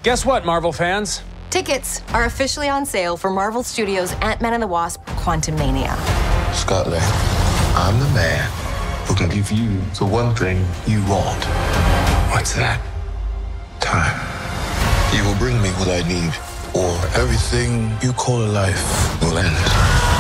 Guess what, Marvel fans? Tickets are officially on sale for Marvel Studios' Ant-Man and the Wasp: Quantumania. Scotland, I'm the man who can give you the one thing you want. What's that? Time. You will bring me what I need, or everything you call a life will end.